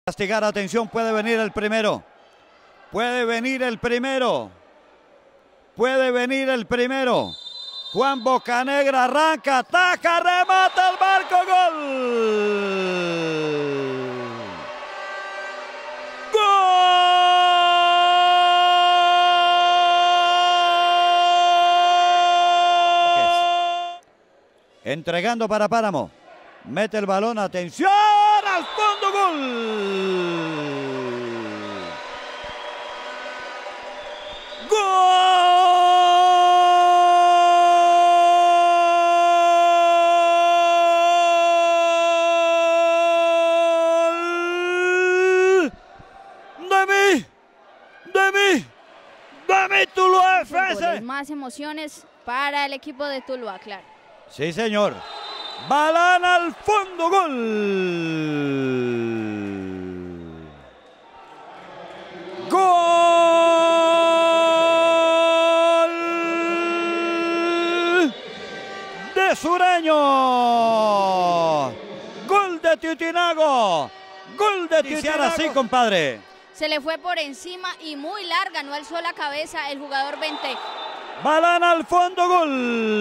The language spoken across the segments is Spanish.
Castigar, atención, puede venir el primero. Puede venir el primero. Puede venir el primero. Juan Bocanegra arranca, ataca, remata el marco, gol. ¡Gol! Entregando para Páramo. Mete el balón, atención, al fondo, gol. De mi Tuluá FC. Más emociones para el equipo de Tuluá, claro. Sí, señor. Balón al fondo, gol. Gol de Sureño. Gol de Titinago. Gol de Titiara, así, compadre. Se le fue por encima y muy larga, no alzó la cabeza el jugador Vente. Balón al fondo, gol.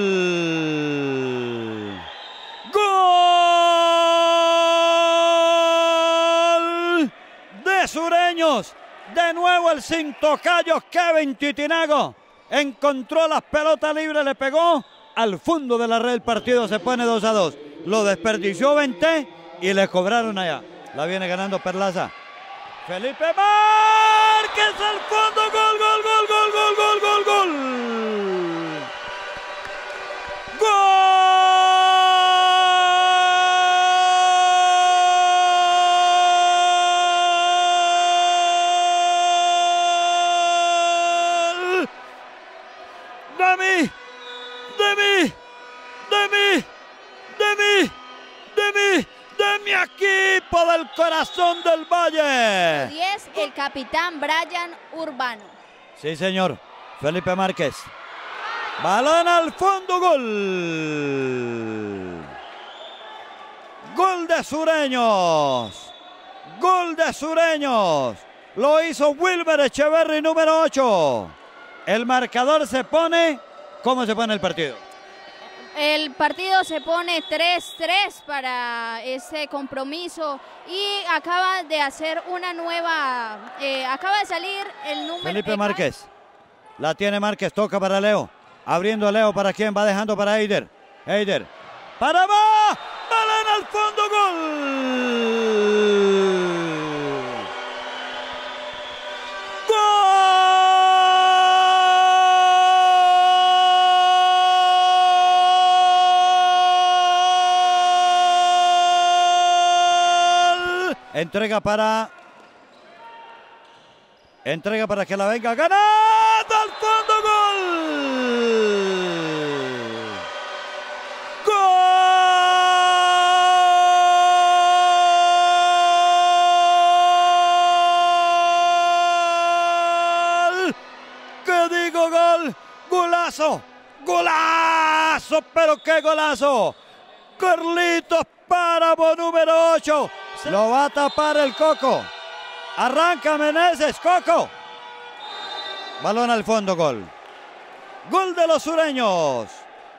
Gol de Sureños. De nuevo el sin tocayos Kevin Titinago. Encontró las pelotas libres, le pegó al fondo de la red. El partido se pone 2-2. Lo desperdició Vente y le cobraron allá. La viene ganando Perlaza. Felipe Márquez al fondo, gol, gol, gol, gol, gol, gol, gol, gol. Gol de mi equipo del corazón del Valle. 10, el capitán Brian Urbano. Sí, señor. Felipe Márquez. Balón al fondo, gol. Gol de Sureños. Gol de Sureños. Lo hizo Wilmer Echeverry, número 8. El marcador se pone... ¿Cómo se pone el partido? El partido se pone 3-3 para ese compromiso y acaba de hacer una nueva, acaba de salir el número... Felipe Márquez, la tiene Márquez, toca para Leo, abriendo Leo, ¿para quién? Va dejando para Eider, para va, balón al fondo, gol. Entrega para que la venga ganando al fondo, gol. Gol. ¿Qué digo? Gol. Golazo. Golazo, pero qué golazo. Carlitos Páramo, número 8. Lo va a tapar el Coco. Arranca Meneses, Coco. Balón al fondo, gol. Gol de los sureños.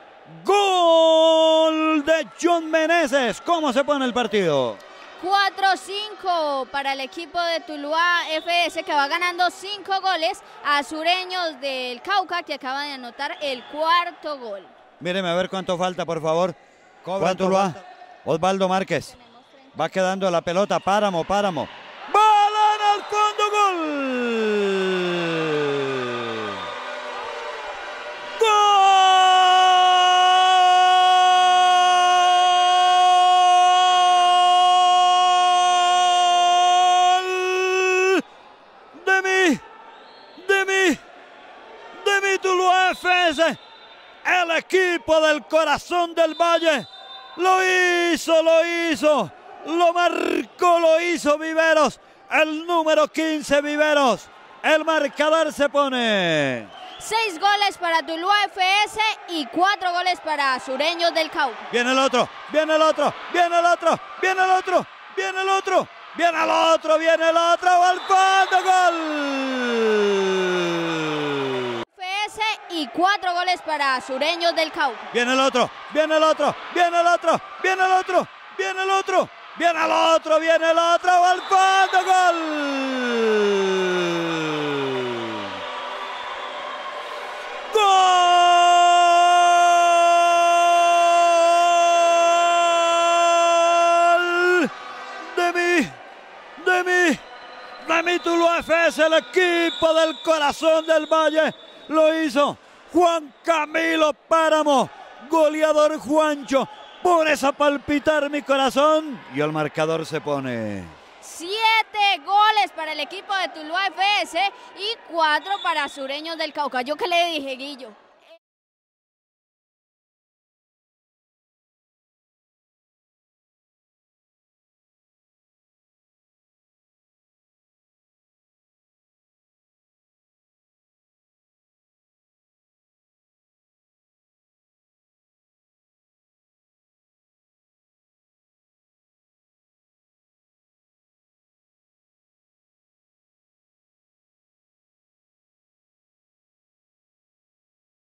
Gol de John Meneses. ¿Cómo se pone el partido? 4-5 para el equipo de Tuluá FS, que va ganando 5 goles a Sureños del Cauca, que acaba de anotar el cuarto gol. Míreme a ver cuánto falta, por favor. Cobra Tuluá. Osvaldo Márquez. Va quedando la pelota, Páramo. Balón al fondo, gol. Gol de mi Tuluá FS. El equipo del corazón del Valle. Lo hizo. Lo marcó, lo hizo Viveros, el número 15 Viveros. El marcador se pone 6 goles para Tuluá FS y 4 goles para Sureños del Cauca. Viene el otro. viene el otro, va al fondo, gol. FS y 4 goles para Sureños del Cauca. Viene el otro, viene el otro, viene el otro, viene el otro, viene el otro, viene el otro, viene el otro, va al fondo, gol. ¡Gol! De mi Tuluá FS, el equipo del corazón del Valle, lo hizo Juan Camilo Páramo, goleador Juancho. Pones a palpitar mi corazón y el marcador se pone 7 goles para el equipo de Tuluá FS y 4 para Sureños del Cauca. ¿Yo qué le dije, Guillo?